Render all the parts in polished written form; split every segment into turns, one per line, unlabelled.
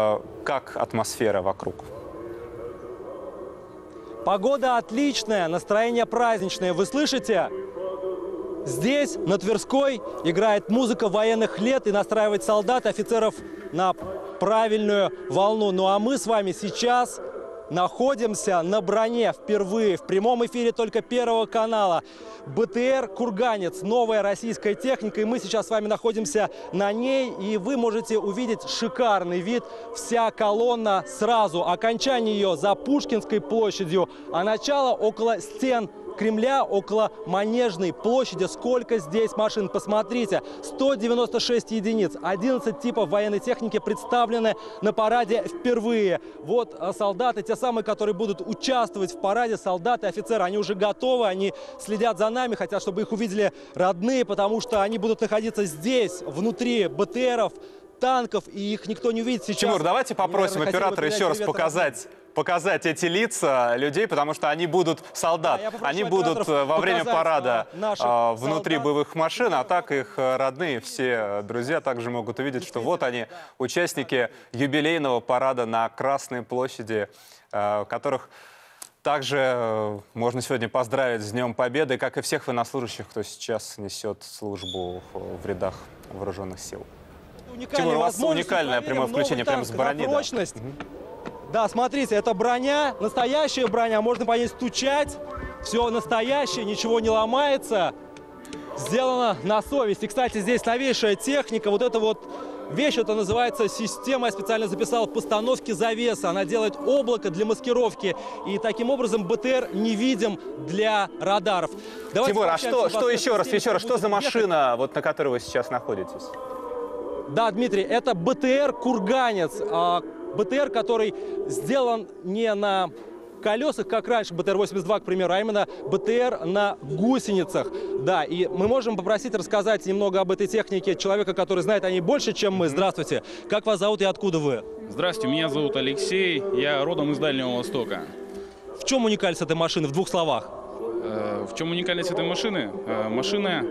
Как атмосфера вокруг?
Погода отличная, настроение праздничное. Вы слышите? Здесь, на Тверской, играет музыка военных лет и настраивает солдат и офицеров на правильную волну. Ну а мы с вами сейчас находимся на броне впервые в прямом эфире только Первого канала. БТР «Курганец», новая российская техника, и мы сейчас с вами находимся на ней, и вы можете увидеть шикарный вид. Вся колонна сразу, окончание ее за Пушкинской площадью, а начало около стен Кремля, около Манежной площади. Сколько здесь машин, посмотрите. 196 единиц, 11 типов военной техники представлены на параде впервые. Вот солдаты, те самые, которые будут участвовать в параде, солдаты, офицеры, они уже готовы, они следят за нами, хотят, чтобы их увидели родные, потому что они будут находиться здесь, внутри БТРов, танков, и их никто не увидит сейчас.
Тимур, давайте попросим оператора еще раз показать эти лица людей, потому что они будут солдат. Они будут во время парада внутри боевых машин, а так их родные, все друзья также могут увидеть, что вот они, участники юбилейного парада на Красной площади, которых также можно сегодня поздравить с Днем Победы, как и всех военнослужащих, кто сейчас несет службу в рядах вооруженных сил. Тимур, у вас уникальное прямое включение прямо с брони.
Да, смотрите, это броня, настоящая броня, можно по ней стучать, все настоящее, ничего не ломается, сделано на совесть. И, кстати, здесь новейшая техника, вот эта вот вещь, это называется система, я специально записал, постановки завеса. Она делает облако для маскировки, и таким образом БТР невидим для радаров. Давайте
Тимур, а что еще раз, что за машина, вот на которой вы сейчас находитесь?
Да, Дмитрий, это БТР «Курганец». БТР, который сделан не на колесах, как раньше, БТР-82, к примеру, а именно БТР на гусеницах. Да, и мы можем попросить рассказать немного об этой технике человека, который знает о ней больше, чем мы. Здравствуйте. Как вас зовут и откуда вы?
Здравствуйте, меня зовут Алексей, я родом из Дальнего Востока.
В чем уникальность этой машины, в двух словах?
В чем уникальность этой машины? Машина,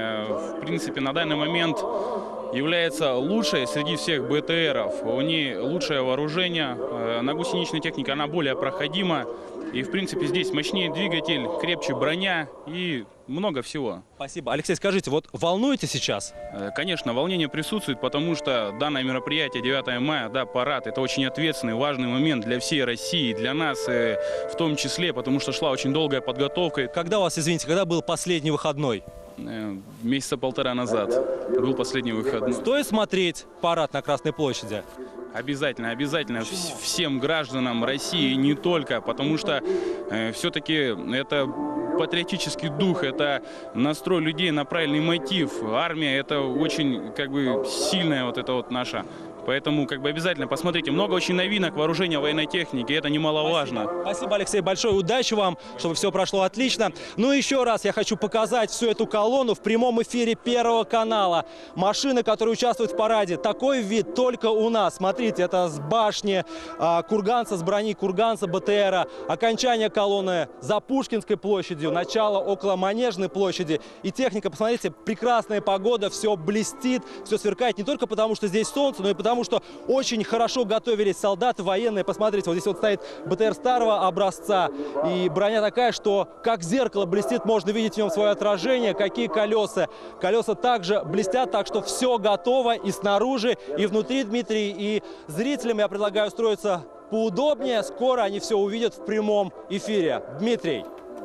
в принципе, на данный момент является лучшей среди всех БТРов. У нее лучшее вооружение, на гусеничной технике она более проходима. И, в принципе, здесь мощнее двигатель, крепче броня и много всего.
Спасибо. Алексей, скажите, вот волнуете сейчас?
Конечно, волнение присутствует, потому что данное мероприятие 9 мая, да, парад, это очень ответственный, важный момент для всей России, для нас в том числе, потому что шла очень долгая подготовка.
Когда у вас, извините, когда был последний выходной?
Месяца полтора назад был последний выходной.
Стоит смотреть парад на Красной площади?
Обязательно, обязательно. Всем гражданам России, не только, потому что все-таки это патриотический дух, это настрой людей на правильный мотив. Армия — это очень, сильная вот эта вот наша. Поэтому, обязательно посмотрите. Много очень новинок вооружения, военной техники. Это немаловажно.
Спасибо, Алексей, большое. Удачи вам, чтобы все прошло отлично. Ну и еще раз я хочу показать всю эту колонну в прямом эфире Первого канала. Машины, которые участвуют в параде. Такой вид только у нас. Смотрите, это с башни Курганца, с брони Курганца, БТРа. Окончание колонны за Пушкинской площадью. Начало около Манежной площади. И техника, посмотрите, прекрасная погода. Все блестит, все сверкает. Не только потому, что здесь солнце, но и потому, что очень хорошо готовились солдаты, военные. Посмотрите, вот здесь вот стоит БТР старого образца. И броня такая, что как зеркало блестит, можно видеть в нем свое отражение. Какие колеса. Колеса также блестят, так что все готово и снаружи, и внутри, Дмитрий. И зрителям я предлагаю устроиться поудобнее. Скоро они все увидят в прямом эфире. Дмитрий.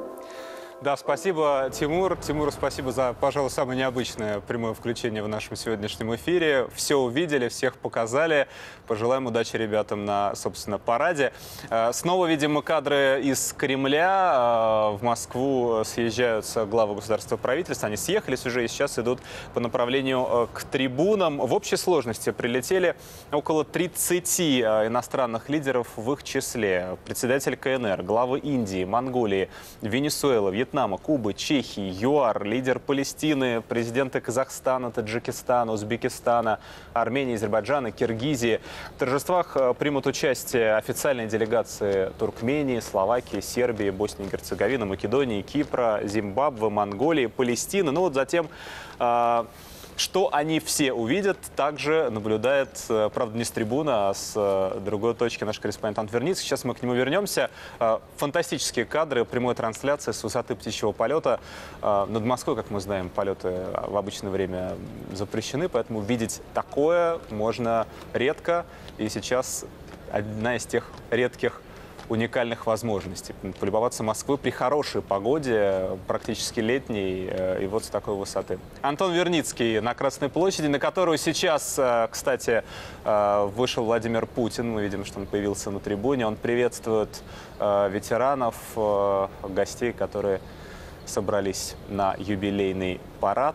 Да, спасибо, Тимур. Тимур, спасибо за, пожалуй, самое необычное прямое включение в нашем сегодняшнем эфире. Все увидели, всех показали. Пожелаем удачи ребятам на, собственно, параде. Снова видим мы кадры из Кремля. В Москву съезжаются главы государства и правительства. Они съехались уже и сейчас идут по направлению к трибунам. В общей сложности прилетели около 30 иностранных лидеров, в их числе председатель КНР, главы Индии, Монголии, Венесуэлы, Вьетнама, Кубы, Чехии, ЮАР, лидер Палестины, президенты Казахстана, Таджикистана, Узбекистана, Армении, Азербайджана, Киргизии. В торжествах примут участие официальные делегации Туркмении, Словакии, Сербии, Боснии и Герцеговины, Македонии, Кипра, Зимбабве, Монголии, Палестины. Ну вот затем Что они все увидят, также наблюдает, правда, не с трибуны, а с другой точки наш корреспондент Верницкий. Сейчас мы к нему вернемся. Фантастические кадры прямой трансляции с высоты птичьего полета. Над Москвой, как мы знаем, полеты в обычное время запрещены, поэтому видеть такое можно редко. И сейчас одна из тех редких уникальных возможностей. Полюбоваться Москвой при хорошей погоде, практически летней, и вот с такой высоты. Антон Верницкий на Красной площади, на которую сейчас, кстати, вышел Владимир Путин. Мы видим, что он появился на трибуне. Он приветствует ветеранов, гостей, которые собрались на юбилейный парад.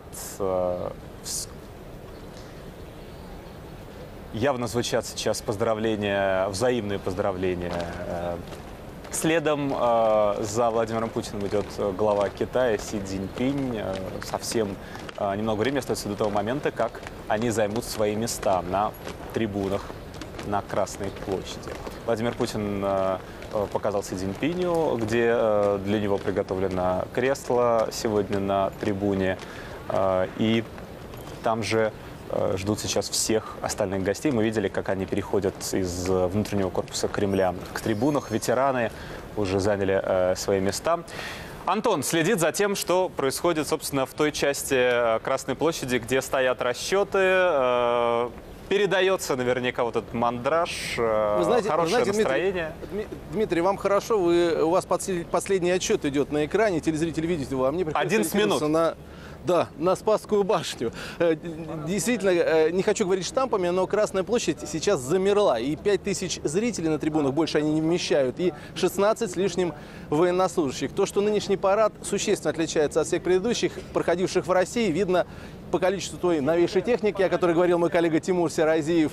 Явно звучат сейчас поздравления, взаимные поздравления. Следом за Владимиром Путиным идет глава Китая Си Цзиньпинь. Совсем немного времени остается до того момента, как они займут свои места на трибунах на Красной площади. Владимир Путин показал Си Цзиньпиню, где для него приготовлено кресло сегодня на трибуне. И там же ждут сейчас всех остальных гостей. Мы видели, как они переходят из внутреннего корпуса Кремля к трибунам. Ветераны уже заняли свои места. Антон следит за тем, что происходит, собственно, в той части Красной площади, где стоят расчеты. Передается наверняка вот этот мандраж, хорошее настроение.
Дмитрий, вам хорошо, у вас последний отчет идет на экране, телезрители видите его, а мне приходится
11 минут.
На Спасскую башню. Действительно, не хочу говорить штампами, но Красная площадь сейчас замерла. И 5000 зрителей на трибунах, больше они не вмещают, и 16 с лишним военнослужащих. То, что нынешний парад существенно отличается от всех предыдущих, проходивших в России, видно по количеству той новейшей техники, о которой говорил мой коллега Тимур Серазиев.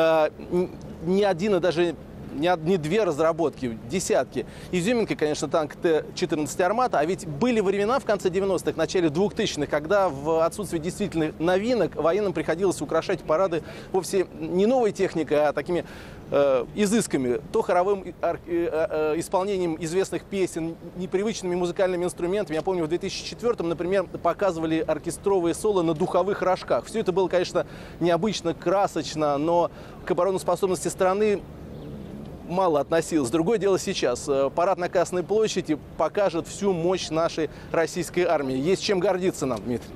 Ни один и даже не две разработки, десятки. Изюминкой, конечно, танк Т-14 «Армата». А ведь были времена в конце 90-х, начале 2000-х, когда в отсутствии действительных новинок военным приходилось украшать парады вовсе не новой техникой, а такими изысками. То хоровым исполнением известных песен, непривычными музыкальными инструментами. Я помню, в 2004-м, например, показывали оркестровые соло на духовых рожках. Все это было, конечно, необычно, красочно, но к обороноспособности страны мало относилось. Другое дело сейчас. Парад на Красной площади покажет всю мощь нашей российской армии. Есть чем гордиться нам, Дмитрий.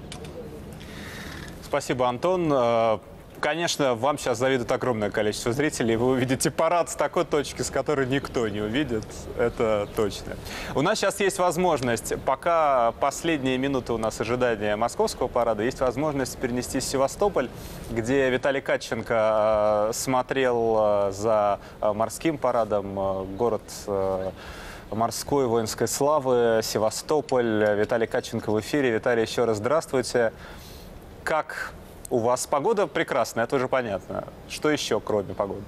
Спасибо, Антон. Конечно, вам сейчас завидует огромное количество зрителей. Вы увидите парад с такой точки, с которой никто не увидит. Это точно. У нас сейчас есть возможность, пока последние минуты у нас ожидания московского парада, есть возможность перенестись в Севастополь, где Виталий Катченко смотрел за морским парадом, город морской воинской славы, Севастополь. Виталий Катченко в эфире. Виталий, еще раз здравствуйте. Как у вас погода прекрасная, это уже понятно. Что еще, кроме погоды?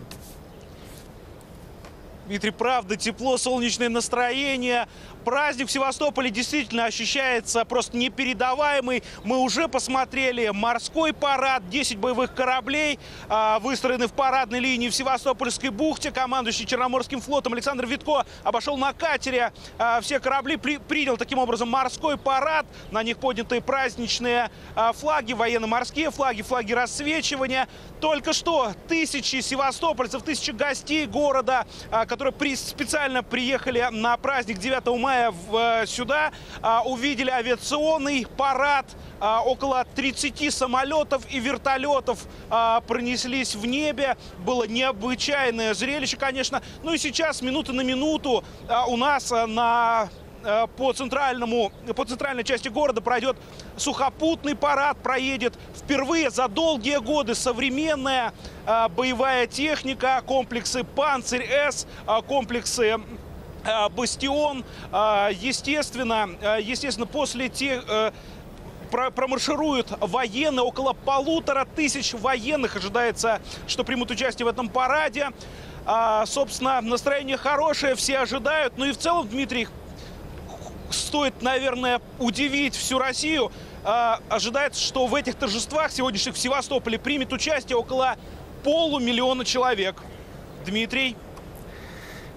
Дмитрий, правда, тепло, солнечное настроение. Праздник в Севастополе действительно ощущается просто непередаваемый. Мы уже посмотрели морской парад, 10 боевых кораблей выстроены в парадной линии в Севастопольской бухте. Командующий Черноморским флотом Александр Витко обошел на катере все корабли, принял таким образом морской парад. На них подняты праздничные флаги, военно-морские флаги, флаги рассвечивания. Только что тысячи севастопольцев, тысячи гостей города, которые специально приехали на праздник 9 мая сюда, увидели авиационный парад. Около 30 самолетов и вертолетов пронеслись в небе. Было необычайное зрелище, конечно. Ну и сейчас, минута на минуту, у нас по центральной части города пройдет сухопутный парад, проедет впервые за долгие годы современная боевая техника, комплексы «Панцирь-С», комплексы «Бастион». Естественно, после тех промаршируют военные, около 1500 военных ожидается, что примут участие в этом параде. Собственно, настроение хорошее, все ожидают. Ну и в целом, Дмитрий, стоит, наверное, удивить всю Россию. Ожидается, что в этих торжествах сегодняшних в Севастополе примет участие около 500 000 человек. Дмитрий?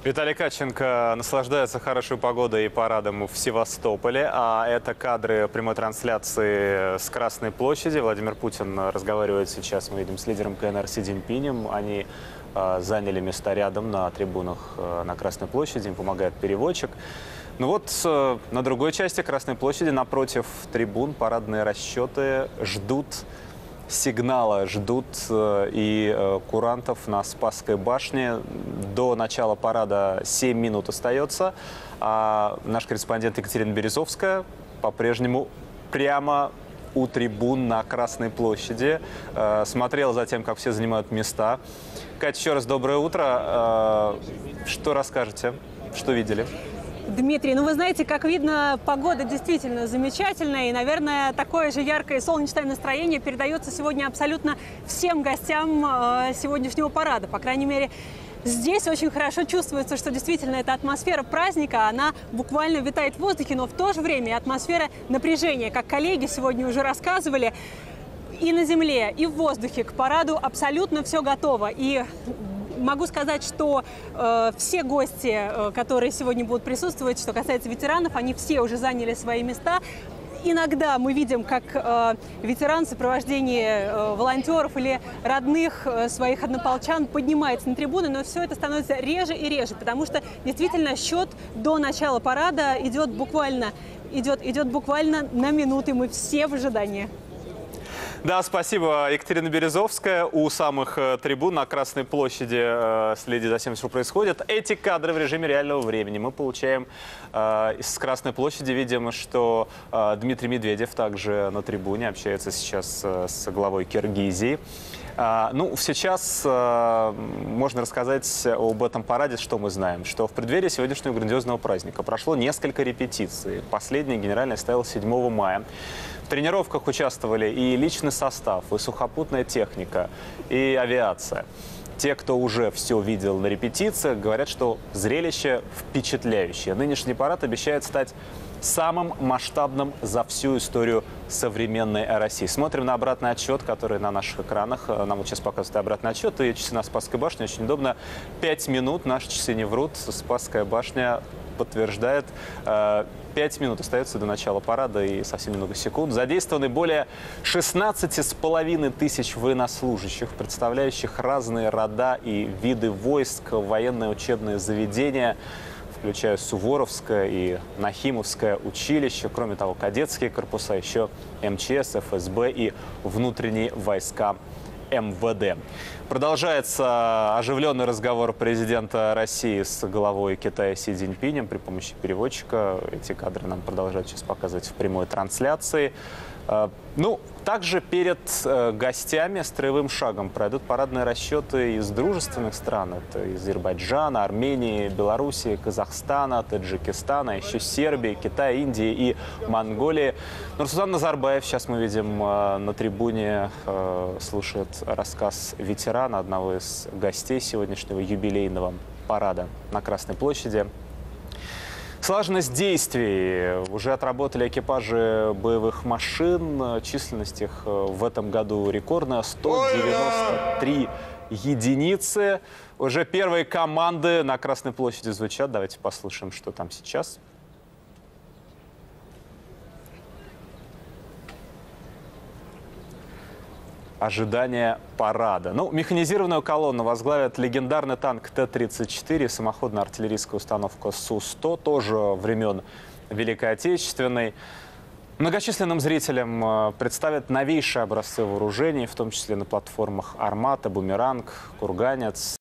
Виталий Катченко наслаждается хорошей погодой и парадом в Севастополе. А это кадры прямой трансляции с Красной площади. Владимир Путин разговаривает сейчас, мы видим, с лидером КНР Си Цзиньпинем. Они заняли места рядом на трибунах на Красной площади, им помогает переводчик. Ну вот на другой части Красной площади, напротив трибун, парадные расчеты ждут сигнала, ждут и курантов на Спасской башне. До начала парада 7 минут остается. А наш корреспондент Екатерина Березовская по-прежнему прямо у трибун на Красной площади. Смотрела за тем, как все занимают места. Катя, еще раз доброе утро. Что расскажете? Что видели?
Дмитрий, ну вы знаете, как видно, погода действительно замечательная. И, наверное, такое же яркое и солнечное настроение передается сегодня абсолютно всем гостям сегодняшнего парада. По крайней мере, здесь очень хорошо чувствуется, что действительно эта атмосфера праздника, она буквально витает в воздухе, но в то же время атмосфера напряжения. Как коллеги сегодня уже рассказывали, и на земле, и в воздухе к параду абсолютно все готово. И могу сказать, что все гости, которые сегодня будут присутствовать, что касается ветеранов, они все уже заняли свои места. Иногда мы видим, как ветеран в сопровождении волонтеров или родных своих однополчан поднимается на трибуны, но все это становится реже и реже, потому что действительно счет до начала парада идет буквально на минуты. Мы все в ожидании.
Да, спасибо. Екатерина Березовская у самых трибун на Красной площади следит за тем, что происходит. Эти кадры в режиме реального времени мы получаем с Красной площади. Видим, что Дмитрий Медведев также на трибуне общается сейчас с главой Киргизии. Ну, сейчас можно рассказать об этом параде, что мы знаем. Что в преддверии сегодняшнего грандиозного праздника прошло несколько репетиций. Последняя генеральная состоялась 7 мая. В тренировках участвовали и личный состав, и сухопутная техника, и авиация. Те, кто уже все видел на репетициях, говорят, что зрелище впечатляющее. Нынешний парад обещает стать самым масштабным за всю историю современной России. Смотрим на обратный отчет, который на наших экранах. Нам вот сейчас показывают обратный отчет. И часы на Спасской башне очень удобно. 5 минут, наши часы не врут. Спасская башня подтверждает. 5 минут остается до начала парада и совсем немного секунд. Задействованы более 16,5 тысяч военнослужащих, представляющих разные рода и виды войск, военные учебные заведения, включая Суворовское и Нахимовское училище, кроме того, кадетские корпуса, еще МЧС, ФСБ и внутренние войска МВД. Продолжается оживленный разговор президента России с главой Китая Си Цзиньпинем при помощи переводчика. Эти кадры нам продолжают сейчас показывать в прямой трансляции. Ну, также перед гостями строевым шагом пройдут парадные расчеты из дружественных стран. Это из Азербайджана, Армении, Белоруссии, Казахстана, Таджикистана, еще Сербии, Китая, Индии и Монголии. Нурсултан Назарбаев, сейчас мы видим на трибуне, слушает рассказ ветерана, одного из гостей сегодняшнего юбилейного парада на Красной площади. Слаженность действий. Уже отработали экипажи боевых машин. Численность их в этом году рекордная. 193 единицы. Уже первые команды на Красной площади звучат. Давайте послушаем, что там сейчас. Ожидание парада. Ну, механизированную колонну возглавит легендарный танк Т-34, самоходная артиллерийская установка Су-100, тоже времен Великой Отечественной. Многочисленным зрителям представят новейшие образцы вооружений, в том числе на платформах «Армата», «Бумеранг», «Курганец».